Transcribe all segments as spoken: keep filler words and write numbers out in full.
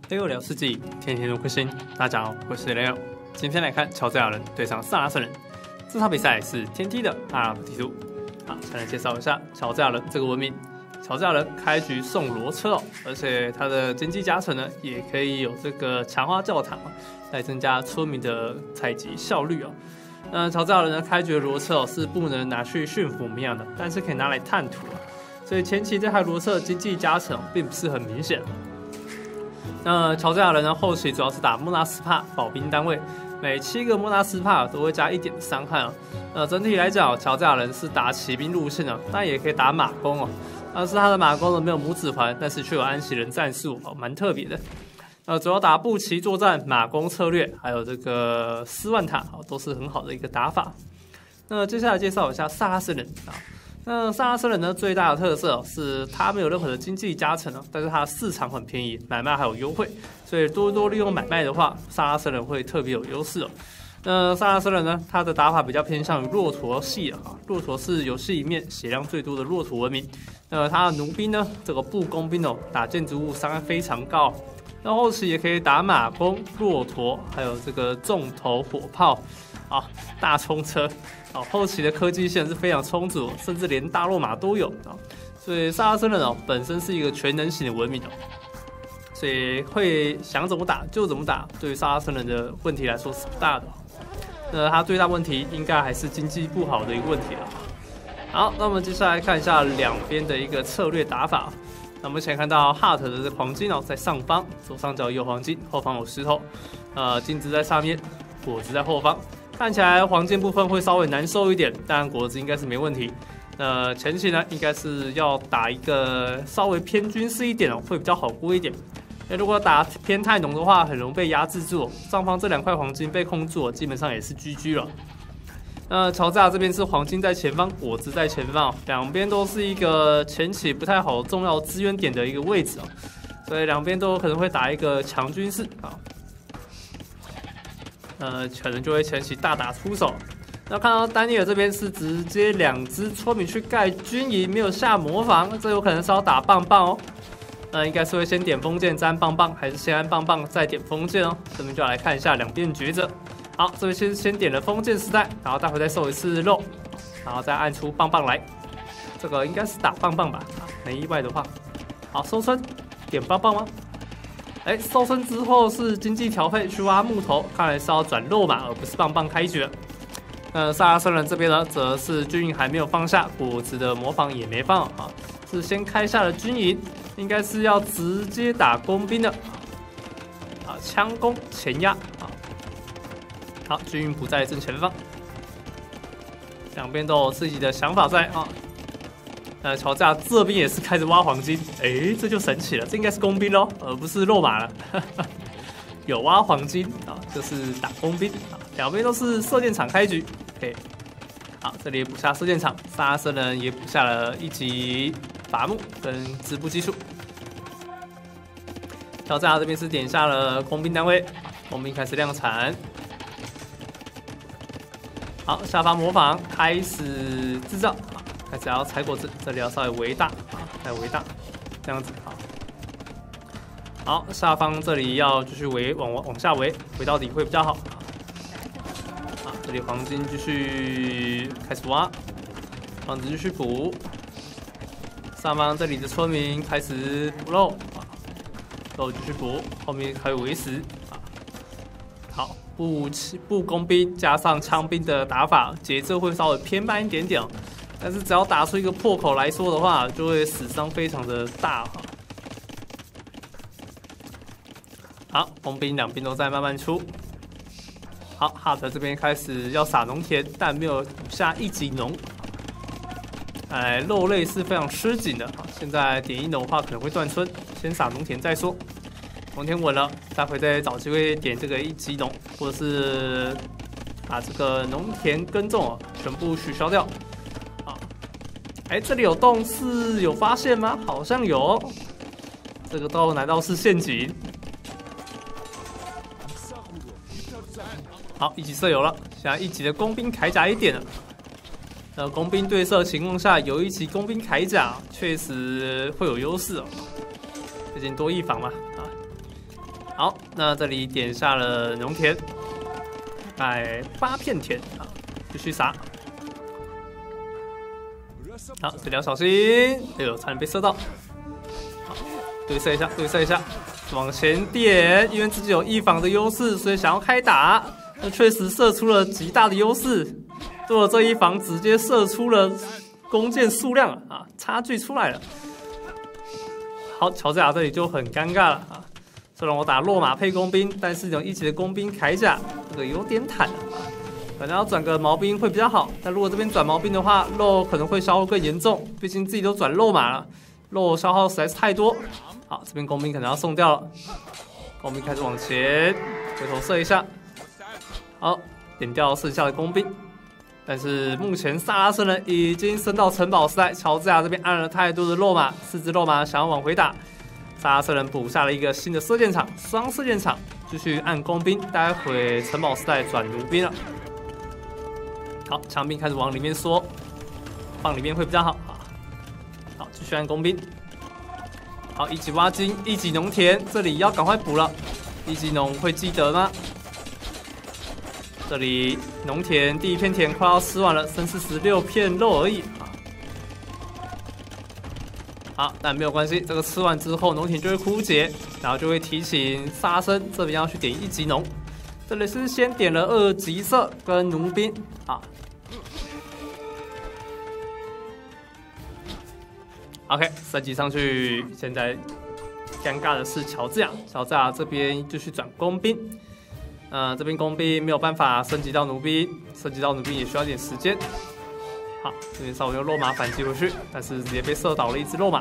Leo 聊世纪，天天都更新。大家好，我是 Leo。今天来看乔治亚人对上萨拉森人，这场比赛是天梯的阿拉伯地图。好，先来介绍一下乔治亚人这个文明。乔治亚人开局送骡车哦，而且它的经济加成呢，也可以有这个强化教堂，来增加村民的采集效率哦。那乔治亚人呢，开局的骡车哦是不能拿去驯服绵羊的，但是可以拿来探土啊。所以前期这台骡车经济加成并不是很明显。那乔治亚人呢，后期主要是打莫纳斯帕保兵单位，每七个莫纳斯帕都会加一点伤害哦。那整体来讲，乔治亚人是打骑兵路线哦，但也可以打马弓哦。但是他的马弓呢没有母子环，但是却有安息人战术哦，蛮特别的。呃，主要打步骑作战、马弓策略，还有这个斯万塔哦，都是很好的一个打法。那接下来介绍一下萨拉森人啊。那萨拉森人呢，最大的特色、哦、是它没有任何的经济加成、哦、但是它的市场很便宜，买卖还有优惠，所以多多利用买卖的话，萨拉森人会特别有优势哦。那萨拉森人呢，他的打法比较偏向于骆驼系啊，骆驼是游戏里面血量最多的骆驼文明。那他的弩兵呢，这个步弓兵哦，打建筑物伤害非常高。那后期也可以打马弓、骆驼，还有这个重头火炮啊，大冲车。哦，后期的科技线是非常充足，甚至连大肉马都有啊。所以萨拉森人哦，本身是一个全能型的文明哦。所以会想怎么打就怎么打，对于萨拉森人的问题来说是不大的。那他最大问题应该还是经济不好的一个问题了。好，那我们接下来看一下两边的一个策略打法。那我们先看到 Heart 的这黄金哦，在上方，左上角有黄金，后方有石头，呃，金子在上面，果子在后方。看起来黄金部分会稍微难受一点，但果子应该是没问题。呃，前期呢，应该是要打一个稍微偏军事一点哦，会比较好过一点。那如果打偏太浓的话，很容易被压制住。上方这两块黄金被控住，基本上也是 G G 了。那乔治亚这边是黄金在前方，果子在前方，两边都是一个前期不太好重要资源点的一个位置哦，所以两边都可能会打一个强军事啊。呃，可能就会前期大打出手。那看到丹尼尔这边是直接两只村民去盖军营，没有下魔防，这有可能是要打棒棒哦。那应该是会先点封建再按棒棒，还是先按棒棒再点封建哦？这边就来看一下两边抉择。好，这边先先点了封建时代，然后待会再收一次肉，然后再按出棒棒来。这个应该是打棒棒吧？没意外的话，好收村，点棒棒吗？哎，收村之后是经济调配去挖木头，看来是要转肉马，而不是棒棒开局。那萨拉森人这边呢，则是军营还没有放下，果子的模仿也没放啊，是先开下了军营，应该是要直接打工兵的啊，枪攻前压啊。好，军营不在正前方，两边都有自己的想法在啊。那乔治亚这边也是开始挖黄金，哎，这就神奇了，这应该是工兵咯，而不是肉马了。有挖黄金啊，就是打工兵啊，两边都是射箭场开局。OK， 好，这里补下射箭场，萨拉森人也补下了一级伐木跟织布技术。乔治亚这边是点下了工兵单位，工兵开始量产。好，下方模仿开始制造。开始要采果子，这里要稍微围大啊，再围大，这样子好。好，下方这里要继续围，往往下围，围到底会比较好。啊，这里黄金继续开始挖，房子继续补。上方这里的村民开始补肉啊，肉继续补，后面还有围石啊。好，步步工兵加上枪兵的打法，节奏会稍微偏慢一点点。但是只要打出一个破口来说的话，就会死伤非常的大哈。好，工兵两边都在慢慢出。好，哈特这边开始要撒农田，但没有下一级农。哎，肉类是非常吃紧的。现在点一农的话可能会断村，先撒农田再说。农田稳了，待会再找机会点这个一级农，或者是把这个农田耕种啊全部取消掉。哎，这里有洞是有发现吗？好像有、哦。这个洞难道是陷阱？好，一级射有了，现在一级的工兵铠甲也点了。呃，工兵对射情况下，有一级工兵铠甲确实会有优势哦，毕竟多一防嘛啊。 好，那这里点下了农田，大概八片田啊，继续撒。好，这里要小心，哎呦，差点被射到。好，对射一下，对射一下，往前点，因为自己有一防的优势，所以想要开打。那确实射出了极大的优势，做了这一防，直接射出了弓箭数量啊，差距出来了。好，乔治亚这里就很尴尬了啊。虽然我打落马配工兵，但是有一级的工兵铠甲，这个有点坦啊。可能要转个毛兵会比较好，但如果这边转毛兵的话，肉可能会消耗更严重，毕竟自己都转肉马了，肉消耗实在是太多。好，这边工兵可能要送掉了，工兵开始往前回头射一下，好，点掉剩下的工兵。但是目前萨拉森人已经升到城堡时代，乔治亚这边按了太多的肉马，四只肉马想要往回打，萨拉森人补下了一个新的射箭场，双射箭场，继续按工兵，待会城堡时代转弩兵了。好，强兵开始往里面缩，放里面会比较好啊。好，继续按工兵。好，一级挖金，一级农田，这里要赶快补了。一级农会记得吗？这里农田第一片田快要吃完了，剩四十六片肉而已啊。好，但没有关系，这个吃完之后农田就会枯竭，然后就会提醒沙僧这边要去点一级农。这里是先点了二级射跟弩兵啊。OK， 升级上去。现在尴尬的是乔治亚，乔治亚这边继续转工兵。呃，这边工兵没有办法升级到弩兵，升级到弩兵也需要点时间。好，这边稍微用肉马反击回去，但是直接被射倒了一只肉马。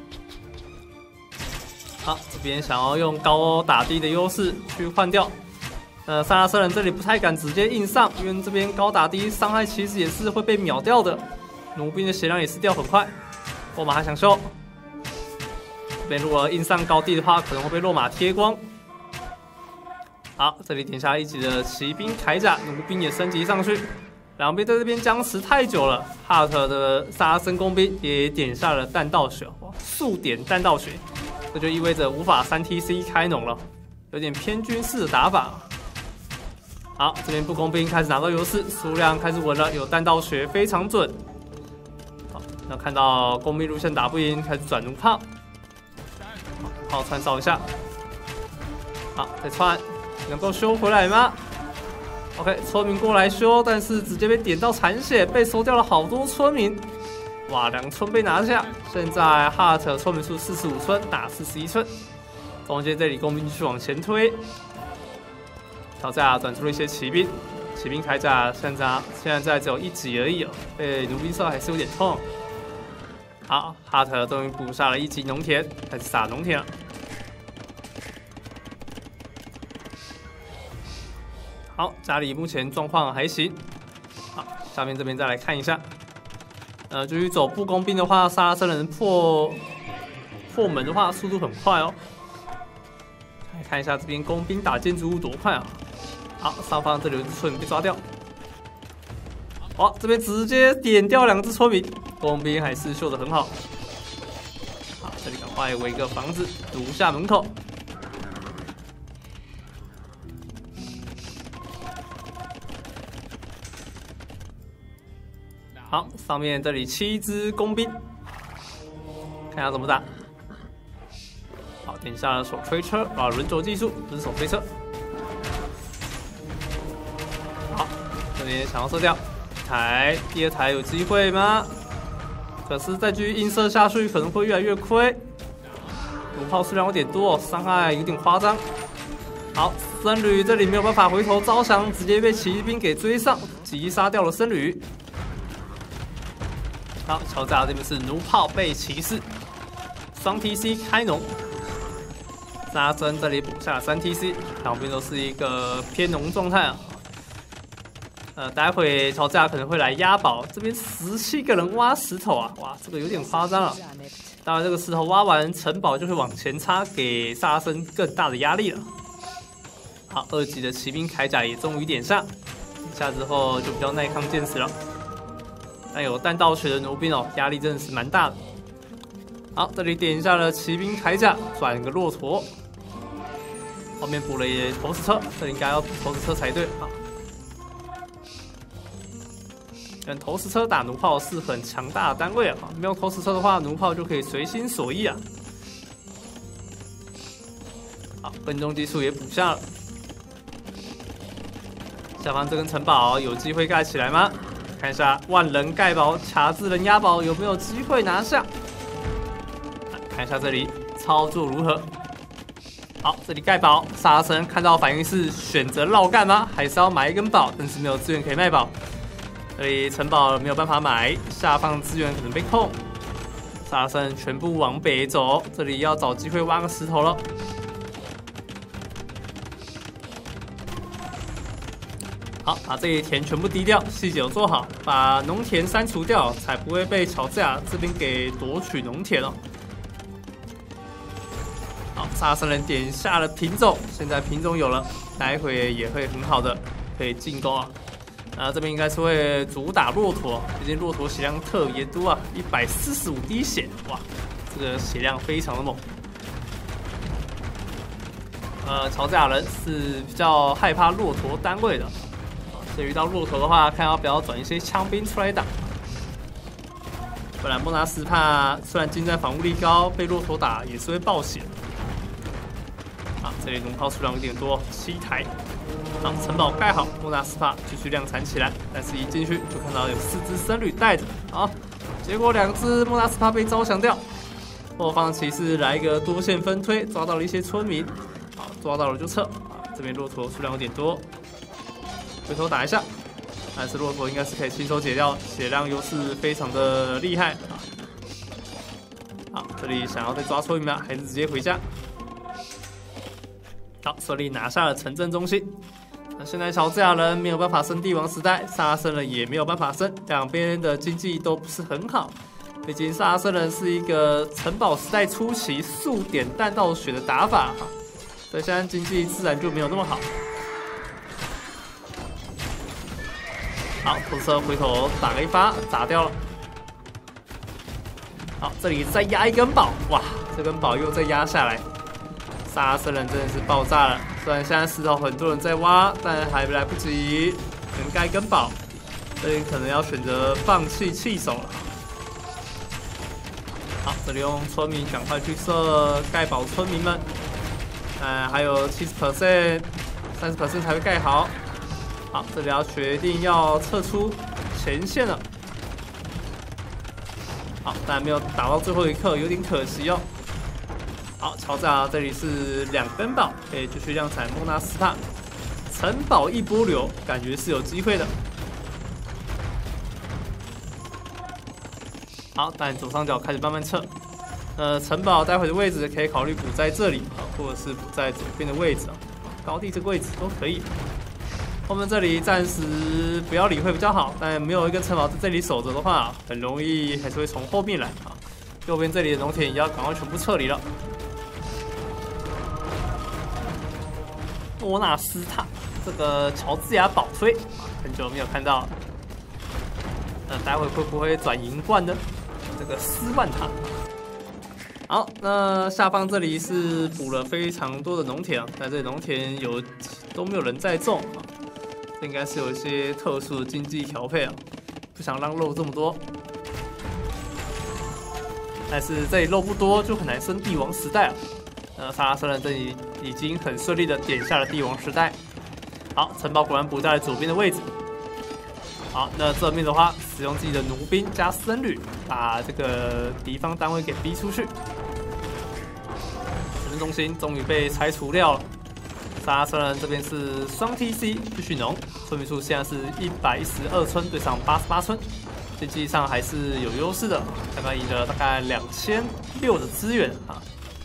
好，这边想要用高打低的优势去换掉。呃，萨拉森人这里不太敢直接硬上，因为这边高打低伤害其实也是会被秒掉的，弩兵的血量也是掉很快。肉马还想秀，这边如果硬上高地的话，可能会被肉马贴光。好，这里点下一级的骑兵铠甲，弩兵也升级上去。两边在这边僵持太久了，哈特的萨拉森工兵也点下了弹道血，哇，速点弹道血，这就意味着无法三 T C 开农了，有点偏军事的打法。好，这边步工兵开始拿到优势，数量开始稳了，有弹道血非常准。好，那看到工兵路线打不赢，开始转弩炮，好，串烧一下，好，再串。能够修回来吗 ？OK， 村民过来修，但是直接被点到残血，被收掉了好多村民。哇，两村被拿下。现在哈特村民数四十五村打四十一村，中间这里工兵继续往前推。乔治亚转出了一些骑兵，骑兵铠甲现在现在只有一级而已哦，被弩兵射还是有点痛。好，哈特终于补下了一级农田，开始撒农田了。好，家里目前状况还行。好，下面这边再来看一下。呃，至于走步工兵的话，萨拉森人破破门的话，速度很快哦。来看一下这边工兵打建筑物多快啊！好，上方这里有一只村民被抓掉。哇，这边直接点掉两只村民，工兵还是秀得很好。好，这里赶快围个房子堵下门口。好，上面这里七只工兵，看一下怎么打。好，点下了手推车啊，轮轴技术不是手推车。好，这边想要射掉一台，第二台有机会吗？可是再继续硬射下去，可能会越来越亏。弩炮数量有点多，伤害有点夸张。好，僧侣这里没有办法回头招降，直接被骑兵给追上，击杀掉了僧侣。好，乔治亚这边是弩炮被骑士，双 T C 开农。沙僧这里补下了三 T C， 两边都是一个偏农状态啊。呃，待会乔治亚可能会来押宝，这边十七个人挖石头啊，哇，这个有点夸张了。当然，这个石头挖完，城堡就会往前插，给萨拉森更大的压力了。好，二级的骑兵铠甲也终于点下，点下之后就比较耐抗剑士了。但有弹道血的弩兵哦，压力真的是蛮大的。好，这里点一下了骑兵铠甲，转个骆驼。 后面补了一投石车，这应该要投石车才对啊。跟投石车打弩炮是很强大的单位啊，没有投石车的话，弩炮就可以随心所欲啊。好，分钟技术也补下了。下方这根城堡有机会盖起来吗？看一下万人盖堡、卡字人压堡有没有机会拿下？看一下这里操作如何。好，这里盖堡，沙僧看到反应是选择绕干吗？还是要买一根宝？但是没有资源可以卖宝。这里城堡没有办法买，下方资源可能被控。沙僧全部往北走，这里要找机会挖个石头了。好，把这一田全部低掉，细节有做好，把农田删除掉，才不会被乔治亚这边给夺取农田哦。好，沙僧人点下了品种，现在品种有了，待会也会很好的可以进攻啊。啊，这边应该是会主打骆驼，毕竟骆驼血量特别多啊，一百四十五滴血，哇，这个血量非常的猛。呃，乔治亚人是比较害怕骆驼单位的，所以遇到骆驼的话，看要不要转一些枪兵出来打。不然莫纳斯帕虽然近战防护力高，被骆驼打也是会爆血。啊，这里弩炮数量有点多，七台。好，城堡盖好，莫纳斯帕继续量产起来，但是一进去就看到有四只僧侣带着，好，结果两只莫纳斯帕被招降掉。后方骑士来一个多线分推，抓到了一些村民，好，抓到了就撤。啊，这边骆驼数量有点多，回头打一下，但是骆驼应该是可以亲手解掉，血量优势非常的厉害。好，这里想要再抓村民吗？还是直接回家？好，顺利拿下了城镇中心。那现在乔治亚人没有办法升帝王时代，萨拉森人也没有办法升，两边的经济都不是很好。毕竟萨拉森人是一个城堡时代初期速点弹道血的打法哈，所以现在经济自然就没有那么好。好，投射回头打了一发，砸掉了。好，这里再压一根宝，哇，这根宝又再压下来。萨拉森人真的是爆炸了，虽然现在石头很多人在挖，但还来不及能盖根宝，这里可能要选择放弃弃守了。好，这里用村民赶快去射盖堡村民们，呃，还有 百分之七十、三十 才会盖好。好，这里要决定要撤出前线了。好，但没有打到最后一刻，有点可惜哦。好，乔治亚这里是两根宝，可以继续量产莫纳斯帕，城堡一波流，感觉是有机会的。好，但左上角开始慢慢撤。呃，城堡待会的位置可以考虑补在这里，或者是补在左边的位置啊，高地这个位置都可以。后面这里暂时不要理会比较好，但没有一个城堡在这里守着的话，很容易还是会从后面来啊。右边这里的农田也要赶快全部撤离了。莫纳斯塔这个乔治亚宝锤，很久没有看到了。那待会会不会转银冠呢？这个斯万塔。好，那下方这里是补了非常多的农田啊，但这里农田有都没有人在种啊，这应该是有一些特殊的经济调配啊，不想让肉这么多。但是这里肉不多，就很难升帝王时代啊。呃，萨拉森人这里已经很顺利的点下了帝王时代。好，城堡果然补在了左边的位置。好，那正面的话，使用自己的弩兵加僧侣，把这个敌方单位给逼出去。城镇中心终于被拆除掉了。萨拉森人这边是双 T C 继续农，村民数现在是一百一十二村对上八十八村，经济上还是有优势的，大概赢了大概两千六的资源啊。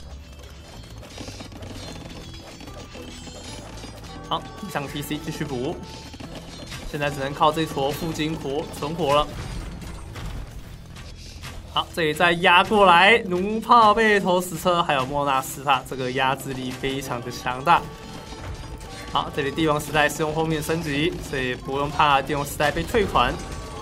好，地上 T C 继续补，现在只能靠这坨附金活存活了。好，这里再压过来，弩炮被投石车，还有莫纳斯塔，这个压制力非常的强大。好，这里帝王时代是用后面升级，所以不用怕帝王时代被退款。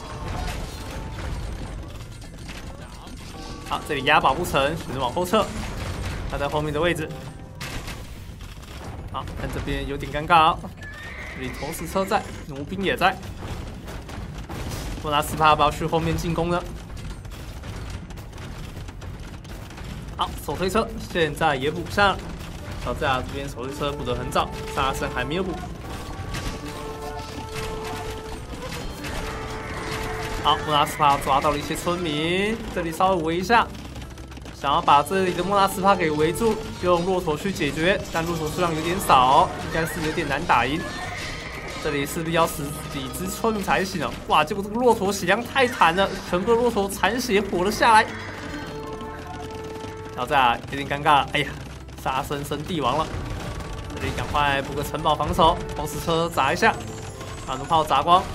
好，这里压宝不成，选择往后撤，他在后面的位置。 好，但这边有点尴尬哦。这里投石车在，弩兵也在。莫纳斯帕要不要去后面进攻呢？好，手推车现在也补上了。乔治亚这边手推车补得很早，萨拉森还没有补。好，莫纳斯帕抓到了一些村民，这里稍微围一下。 想要把这里的莫纳斯帕给围住，用骆驼去解决，但骆驼数量有点少，应该是有点难打赢。这里势必要死几只村民才行哦！哇，结果这个骆驼血量太惨了，全部的骆驼残血活了下来。然后再有点尴尬，哎呀，杀生升帝王了。这里赶快补个城堡防守，投石车砸一下，把弩炮砸光。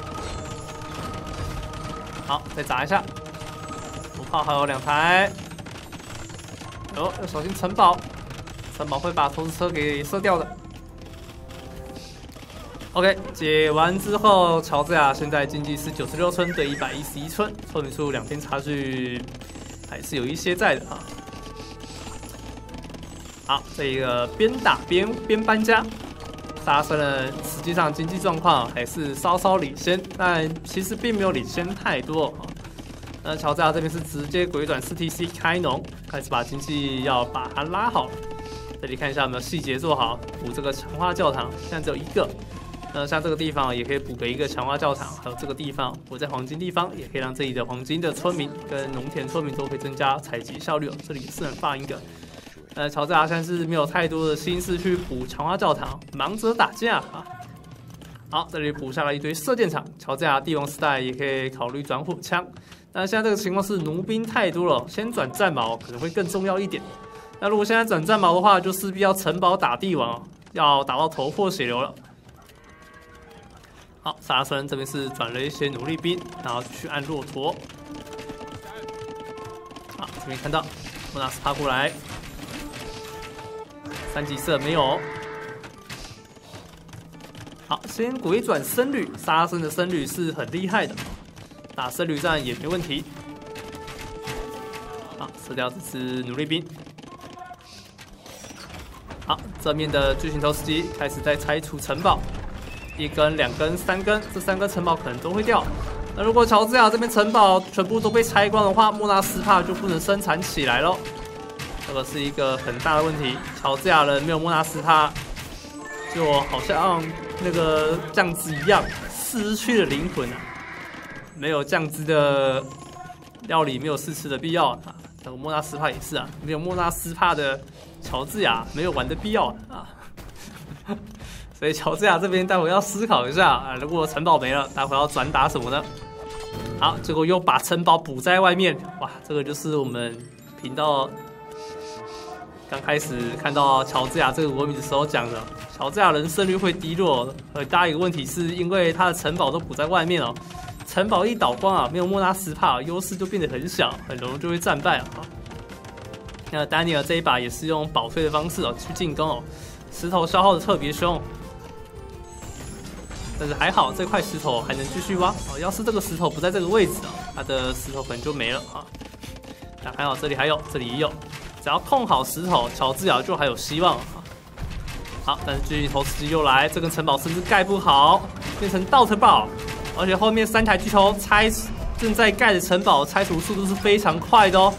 好，再砸一下，弩炮还有两台。 哦，要小心城堡，城堡会把投石车给射掉的。OK， 解完之后，乔治亚现在经济是九十六村对一百一十一村，村民数两边差距还是有一些在的啊。好，这个边打边边搬家，萨森人实际上经济状况还是稍稍领先，但其实并没有领先太多啊。 那乔治亚这边是直接鬼转四 T C 开农，开始把经济要把它拉好了。这里看一下有没有细节做好，补这个强化教堂，现在只有一个。那像这个地方也可以补给一个强化教堂，还有这个地方补在黄金地方，也可以让这里的黄金的村民跟农田村民都可以增加采集效率哦。这里也是很放一个。呃，乔治亚现在是没有太多的心思去补强化教堂，忙着打架啊。好，这里补下了一堆射箭场，乔治亚帝王时代也可以考虑转火枪。 但现在这个情况是弩兵太多了，先转战矛可能会更重要一点。那如果现在转战矛的话，就势必要城堡打帝王，要打到头破血流了。好，萨拉森这边是转了一些奴隶兵，然后去按骆驼。好，这边看到莫纳斯帕过来，三级射没有。好，先鬼转僧侣，萨拉森的僧侣是很厉害的。 打僧侣战也没问题。好，射掉这只奴隶兵。好，正面的巨型投石机开始在拆除城堡，一根、两根、三根，这三根城堡可能都会掉。那如果乔治亚这边城堡全部都被拆光的话，莫纳斯帕就不能生产起来了。这个是一个很大的问题。乔治亚人没有莫纳斯帕，就好像那个酱汁一样，失去了灵魂啊。 没有酱汁的料理，没有试吃的必要啊！这个莫纳斯帕也是啊，没有莫纳斯帕的乔治亚没有玩的必要啊！所以乔治亚这边待会要思考一下啊，如果城堡没了，待会要转打什么呢？好，结果又把城堡补在外面，哇，这个就是我们频道刚开始看到乔治亚这个文明的时候讲的，乔治亚人胜率会低落，很大一个问题是因为他的城堡都补在外面哦。 城堡一倒光啊，没有莫纳斯帕，优势就变得很小，很容易就会战败啊。那丹尼尔这一把也是用保推的方式哦去进攻哦，石头消耗的特别凶，但是还好这块石头还能继续挖哦。要是这个石头不在这个位置哦，它的石头可能就没了啊。那还好这里还有，这里也有，只要控好石头，乔治亚就还有希望啊。好，但是巨头司机又来，这个城堡甚至盖不好，变成倒城堡。 而且后面三台巨头拆正在盖的城堡，拆除速度是非常快的哦。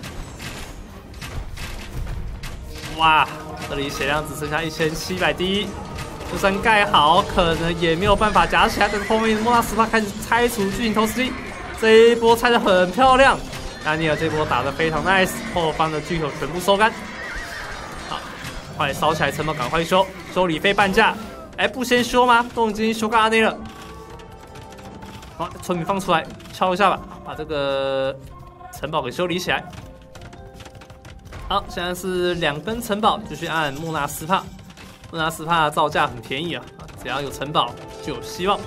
哇，这里血量只剩下一千七百滴，就算盖好，可能也没有办法夹起来。但是后面莫纳斯帕开始拆除巨型投石机，这一波拆得很漂亮。丹尼尔这波打得非常 nice， 后方的巨头全部收干。好，快烧起来城堡，赶快修，修理费半价。哎，不先修吗？都已经修干阿内了。 好，村民放出来，敲一下吧，把这个城堡给修理起来。好，现在是两根城堡，继续按莫纳斯帕。莫纳斯帕造价很便宜啊，只要有城堡就有希望。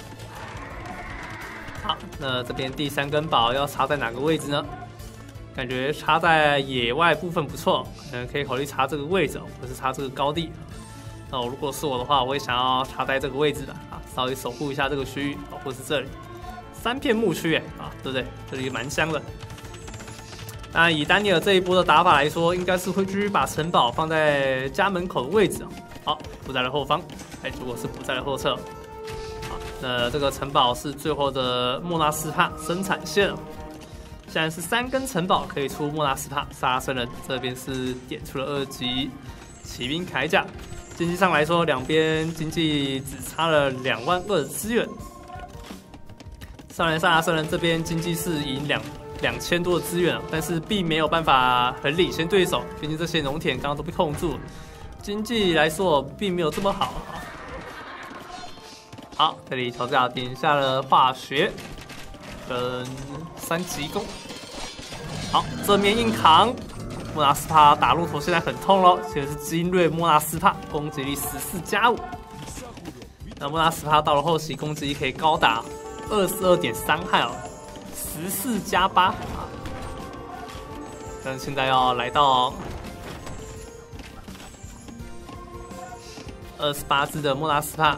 好，那这边第三根堡要插在哪个位置呢？感觉插在野外部分不错，可能可以考虑插这个位置，或是插这个高地。那我如果是我的话，我也想要插在这个位置的啊，稍微守护一下这个区域，或是这里三片牧区，哎啊，对不对？这里蛮香的。 那以丹尼尔这一波的打法来说，应该是会继续把城堡放在家门口的位置。好，补在了后方，哎，结果是补在了后侧。好，那这个城堡是最后的莫纳斯帕生产线了。现在是三根城堡可以出莫纳斯帕，萨拉森人这边是点出了二级骑兵铠甲。经济上来说，两边经济只差了两万二的资源。上来萨拉森人这边经济是赢两两千多的资源，但是并没有办法很领先对手，毕竟这些农田刚刚都被控住了，经济来说并没有这么好。好，这里乔治亚点下了化学跟三级弓。好，正面硬扛，莫纳斯帕打骆驼现在很痛咯，现在是精锐莫纳斯帕，攻击力十四加五。那莫纳斯帕到了后期攻击力可以高达二十二点伤害哦。十四加八啊！但是现在要来到二十八只的莫纳斯帕，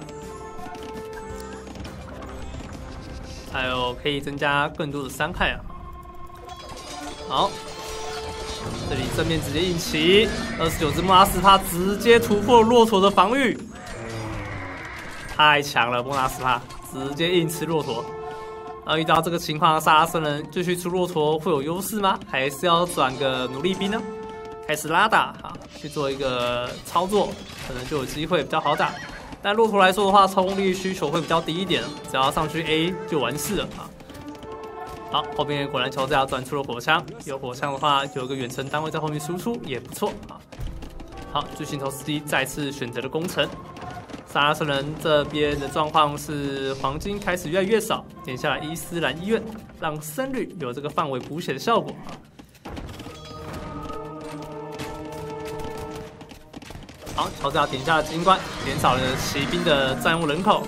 还有可以增加更多的伤害啊！好，这里正面直接硬骑，二十九只莫纳斯帕直接突破骆驼的防御，太强了！莫纳斯帕直接硬吃骆驼。而遇到这个情况，萨拉森人继续出骆驼会有优势吗？还是要转个奴隶兵呢？开始拉打啊，去做一个操作，可能就有机会比较好打。但骆驼来说的话，操控力需求会比较低一点，只要上去 A 就完事了啊。好，后面果然乔治亚转出了火枪，有火枪的话，有个远程单位在后面输出也不错啊。好，巨型头司机再次选择了攻城。萨拉森人这边的状况是黄金开始越来越少，点下来伊斯兰医院，让僧侣有这个范围补血的效果。好，乔治亚点下了金冠，减少了骑兵的战务人口。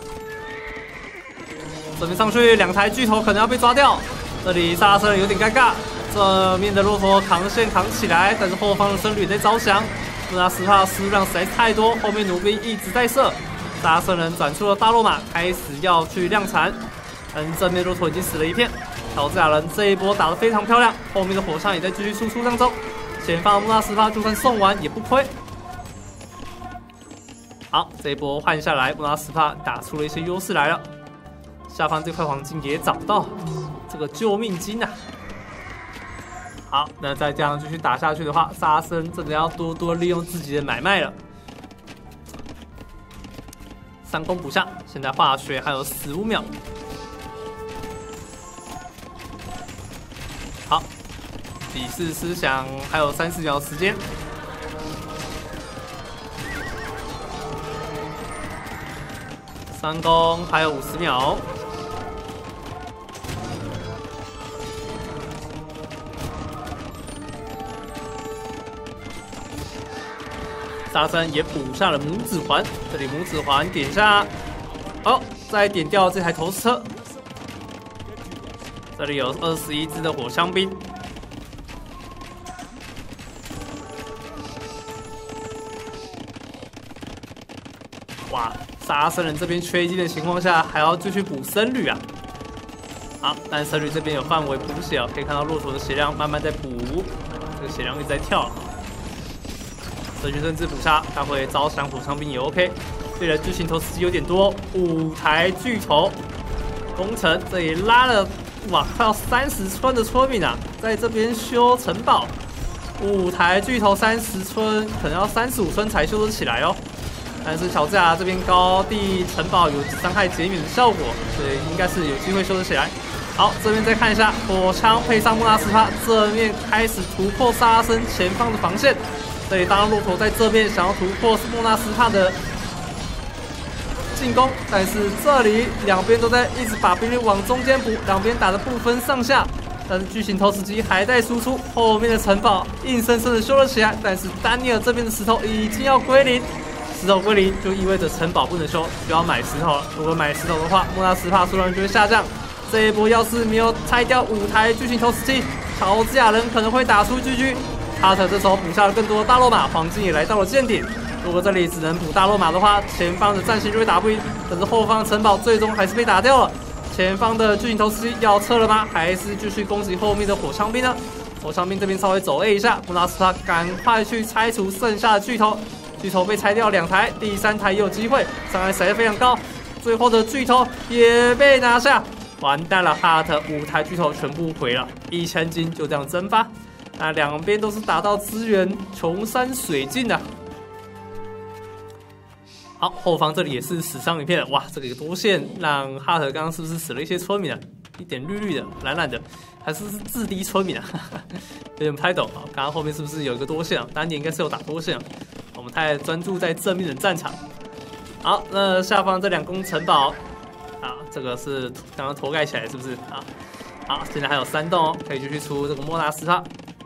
这边上去两台巨头可能要被抓掉，这里萨拉森人有点尴尬，正面的骆驼扛线扛起来，但是后方的僧侣在招降。莫纳斯帕的失误量实在是太多，后面弩兵一直在射，萨拉森人转出了大罗马，开始要去量产，但正面骆驼已经死了一片。乔治亚人这一波打得非常漂亮，后面的火枪也在继续输出当中，前方的莫纳斯帕就算送完也不亏。好，这一波换下来，莫纳斯帕打出了一些优势来了，下方这块黄金也找到这个救命金啊！好，那再这样继续打下去的话，萨拉森真的要多多利用自己的买卖了。三攻补下，现在化学还有十五秒。好，比试思想还有三十秒时间。三攻还有五十秒。萨拉森也补下了拇指环，这里拇指环点下，哦，再点掉这台投石车。这里有二十一只的火枪兵，哇！萨拉森人这边缺金的情况下，还要继续补僧侣啊。好，但僧侣这边有范围补血哦，可以看到骆驼的血量慢慢在补，这个血量一直在跳。蛇群甚至补杀，他会招降火枪兵也 OK。对了，巨型头司机有点多，五台巨头攻城，这里拉了哇，快要三十村的村民啊，在这边修城堡，五台巨头三十村，可能要三十五村才修得起来哦。但是乔治亚这边高地城堡有伤害减免的效果，所以应该是有机会修得起来。好，这边再看一下火枪配上莫纳斯帕，正面开始突破萨拉森前方的防线。这里当然骆驼在这边想要突破莫纳斯帕的进攻，但是这里两边都在一直把兵力往中间补，两边打得不分上下。但是巨型投石机还在输出，后面的城堡硬生生的修了起来，但是丹尼尔这边的石头已经要归零。石头归零就意味着城堡不能修，就要买石头了。如果买石头的话，莫纳斯帕数量就会下降。这一波要是没有拆掉五台巨型投石机，乔治亚人可能会打出 G G。哈特这时候补下了更多的大罗马，黄金也来到了见顶。如果这里只能补大罗马的话，前方的战线就会打不赢。可是后方的城堡最终还是被打掉了。前方的巨型投石机要撤了吗？还是继续攻击后面的火枪兵呢？ 手枪兵这边稍微走 A 一下，莫纳斯塔赶快去拆除剩下的巨头，巨头被拆掉两台，第三台也有机会，伤害实在非常高，最后的巨头也被拿下，完蛋了，哈特五台巨头全部毁了，一千金就这样蒸发，那两边都是打到资源穷山水尽啊。好，后方这里也是死伤一片，哇，这个多线让哈特刚刚是不是死了一些村民啊？一点绿绿的、蓝蓝的，还是是自低村民啊？有点不太懂啊。刚刚后面是不是有一个多线啊？当年应该是有打多线啊。我们太专注在正面的战场。好，那下方这两宫城堡啊，这个是刚刚头盖起来是不是啊？好，现在还有三栋哦，可以继续出这个莫纳斯塔。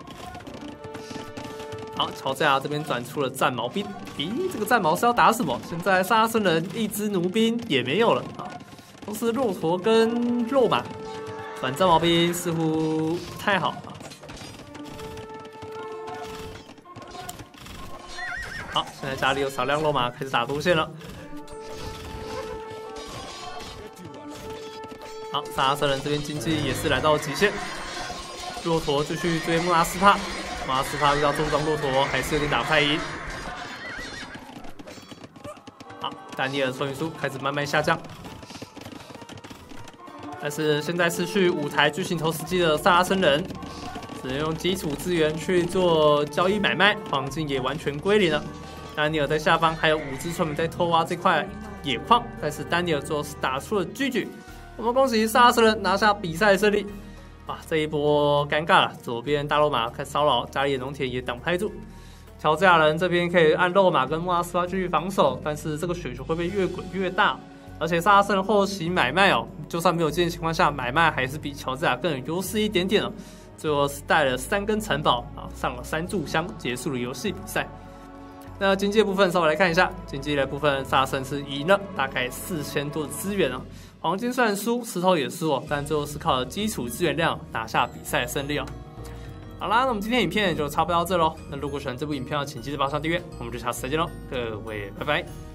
好，乔治亚这边转出了战矛兵。咦，这个战矛是要打什么？现在萨拉森人一支弩兵也没有了啊，都是骆驼跟肉马。转战矛兵似乎不太好啊。好，现在家里有少量肉马开始打多线了。好，萨拉森人这边经济也是来到极限，骆驼继续追莫拉斯塔。莫拉斯塔遇到重装骆驼，还是有点打不太赢。好，丹尼尔村民数开始慢慢下降，但是现在失去五台巨型投石机的萨拉森人，只能用基础资源去做交易买卖，黄金也完全归零了。丹尼尔在下方还有五只村民在偷挖这块野矿，但是丹尼尔最后是打出了巨举。我们恭喜萨拉森人拿下比赛的胜利。啊，这一波尴尬了，左边大肉马开始骚扰，家里的农田也挡不太住。乔治亚人这边可以按肉马跟莫拉斯巴继续防守，但是这个雪球会被越滚越大，而且萨拉森人后期买卖哦，就算没有剑的情况下，买卖还是比乔治亚更有优势一点点哦。最后是带了三根城堡啊，上了三炷香，结束了游戏比赛。那经济的部分稍微来看一下，经济的部分萨拉森是赢了大概四千多的资源哦。黄金虽然输，石头也输哦，但最后是靠基础资源量拿下比赛的胜利哦。好啦，那我们今天影片就差不多到这喽。那如果喜欢这部影片，请记得帮上订阅，我们就下次再见喽，各位拜拜。